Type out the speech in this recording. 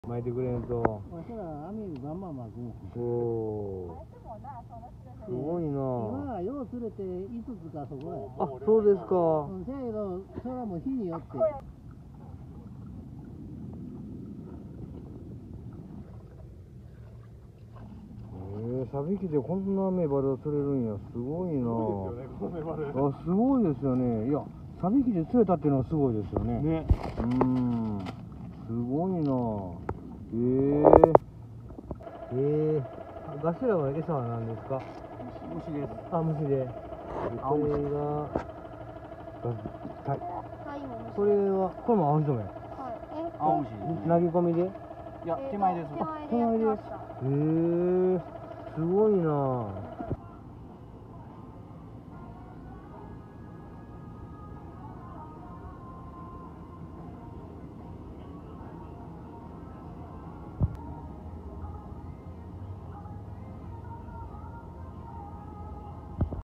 巻いてくれんと。 わしら網バンバン巻く。 おお。すごいな。 今はよう釣れて5つかそこや。 あ、そうですか。 せやけど、それはもう日によって。 サビキでこんなメバル釣れるんや。すごいな。あ、すごいですよね。いや、サビキで釣れたっていうのはすごいですよね。ね。すごいな。ガシラの餌は何ですか？ 虫です。 あ、虫で。これが、これは、これも青虫止め。はい。 青虫。 投げ込みで？ いや、手前です。 手前で。すごいな。